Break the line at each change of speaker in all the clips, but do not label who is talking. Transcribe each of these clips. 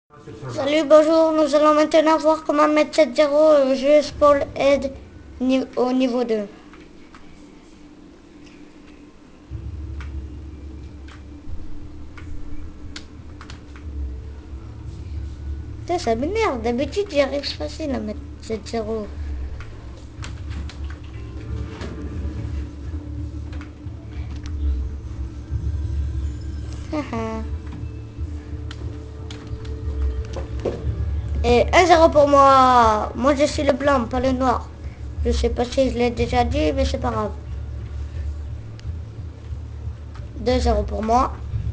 Salut, bonjour, nous allons maintenant voir comment mettre 7-0 au jeu Spawn Head au niveau 2. Putain, ça m'énerve, d'habitude j'y arrive facile à mettre 7-0. Et 1-0 pour moi. Moi je suis le blanc, pas le noir. Je sais pas si je l'ai déjà dit, mais c'est pas grave. 2-0 pour moi.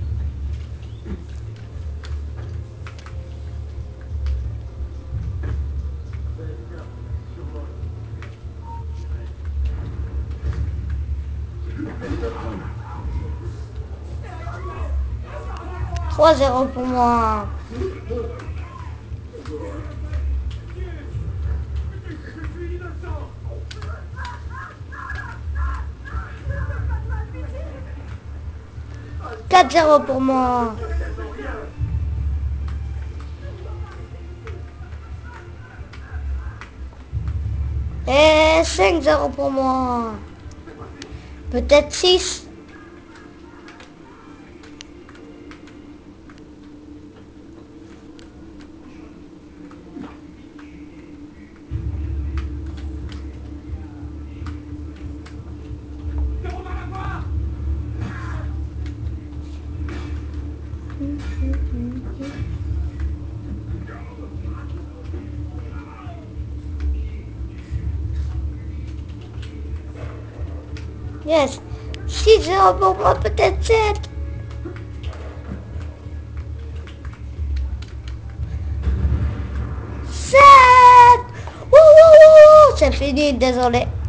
« 3-0 pour moi. » 4-0 pour moi. Et 5-0 pour moi. Peut-être 6. Yes. 6-0 pour moi, peut-être 7. C'est fini, désolé.